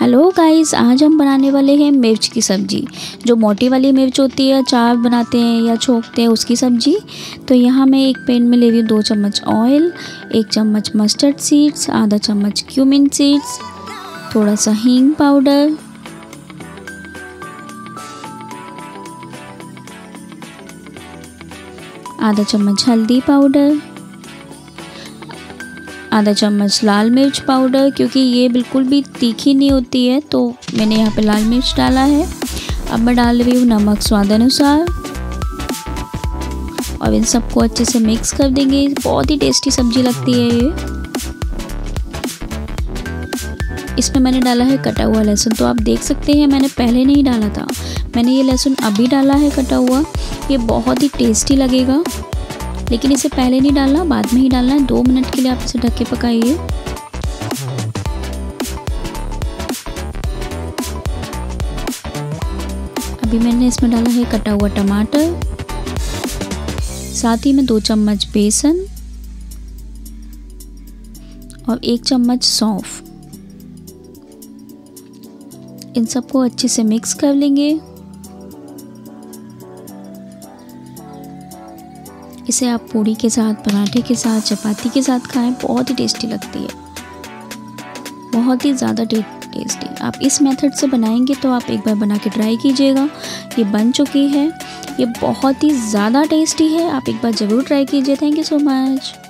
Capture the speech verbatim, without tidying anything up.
Hello guys, आज हम बनाने वाले हैं मिर्च की सब्ज़ी। जो मोटी वाली मिर्च होती है, अचार बनाते हैं या छोंकते हैं, उसकी सब्ज़ी। तो यहाँ मैं एक पैन में ले रही हूँ दो चम्मच ऑयल, एक चम्मच मस्टर्ड सीड्स, आधा चम्मच क्यूमिन सीड्स, थोड़ा सा हींग पाउडर, आधा चम्मच हल्दी पाउडर, आधा चम्मच लाल मिर्च पाउडर, क्योंकि ये बिल्कुल भी तीखी नहीं होती है तो मैंने यहाँ पे लाल मिर्च डाला है। अब मैं डाल रही हूँ नमक स्वाद अनुसार और इन सबको अच्छे से मिक्स कर देंगे। बहुत ही टेस्टी सब्जी लगती है ये। इसमें मैंने डाला है कटा हुआ लहसुन। तो आप देख सकते हैं मैंने पहले नहीं डाला था, मैंने ये लहसुन अभी डाला है कटा हुआ। ये बहुत ही टेस्टी लगेगा, लेकिन इसे पहले नहीं डालना, बाद में ही डालना है। दो मिनट के लिए आप इसे ढक के पकाइए। अभी मैंने इसमें डाला है कटा हुआ टमाटर, साथ ही में दो चम्मच बेसन और एक चम्मच सौंफ। इन सबको अच्छे से मिक्स कर लेंगे। इसे आप पूड़ी के साथ, पराठे के साथ, चपाती के साथ खाएं, बहुत ही टेस्टी लगती है, बहुत ही ज़्यादा टेस्टी। आप इस मेथड से बनाएंगे तो आप एक बार बना के ट्राई कीजिएगा। ये बन चुकी है, ये बहुत ही ज़्यादा टेस्टी है, आप एक बार ज़रूर ट्राई कीजिए। Thank you so much.